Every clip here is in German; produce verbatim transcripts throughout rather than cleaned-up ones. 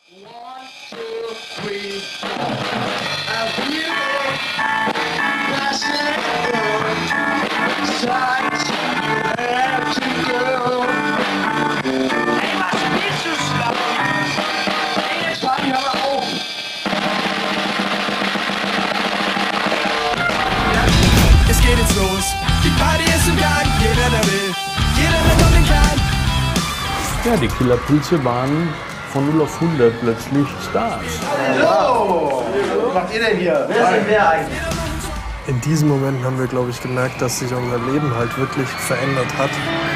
One, two, three, four. And you that's it. Time to have to go. Hey, was bist du schlau? Hey, jetzt fahren wir aber auf. Es geht jetzt los. Die Party ist im Gang. Jeder, der will. Jeder, der kommen kann. Ja, die Killerpilze waren von null auf hundert plötzlich Stars. Hallo! Was macht ihr denn hier? Wer sind wir eigentlich? In diesen Momenten haben wir, glaube ich, gemerkt, dass sich unser Leben halt wirklich verändert hat.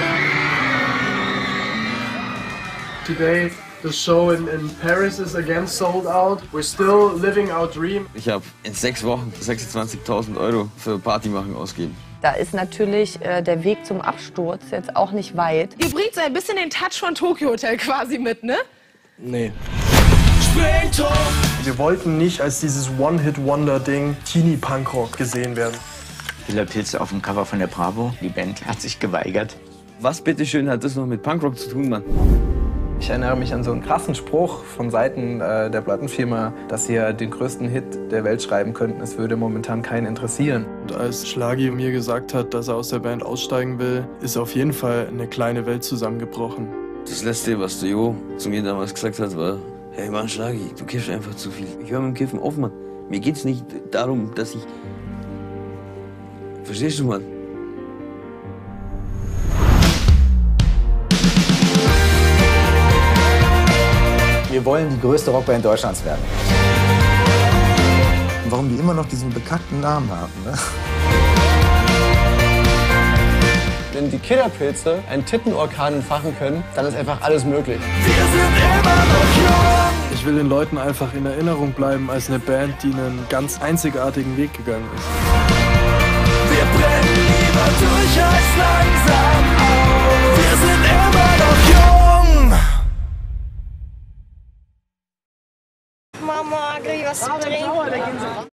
Today, the show in, in Paris is again sold out. We're still living our dream. Ich habe in sechs Wochen sechsundzwanzigtausend Euro für Party machen ausgegeben. Da ist natürlich äh, der Weg zum Absturz jetzt auch nicht weit. Ihr bringt so ein bisschen den Touch von Tokyo Hotel quasi mit, ne? Nee. Springtor. Wir wollten nicht als dieses One-Hit-Wonder-Ding Teenie-Punkrock gesehen werden. Killerpilze auf dem Cover von der Bravo. Die Band hat sich geweigert. Was bitteschön hat das noch mit Punkrock zu tun, Mann? Ich erinnere mich an so einen krassen Spruch von Seiten äh, der Plattenfirma, dass sie ja den größten Hit der Welt schreiben könnten. Es würde momentan keinen interessieren. Und als Schlagi mir gesagt hat, dass er aus der Band aussteigen will, ist auf jeden Fall eine kleine Welt zusammengebrochen. Das Letzte, was der Jo zu mir damals gesagt hat, war: Hey Mann, Schlagi, du kiffst einfach zu viel. Ich höre mit dem Kiffen auf, Mann. Mir geht's nicht darum, dass ich... Verstehst du, Mann? Wir wollen die größte Rockband Deutschlands werden. Und warum die immer noch diesen bekannten Namen haben, ne? Wenn die Killerpilze einen Tittenorkan entfachen können, dann ist einfach alles möglich. Wir sind immer noch jung. Ich will den Leuten einfach in Erinnerung bleiben als eine Band, die einen ganz einzigartigen Weg gegangen ist. Wir brennen lieber durch als langsam auf. Wir sind immer noch jung. Mama, krieg ich was zu trinken?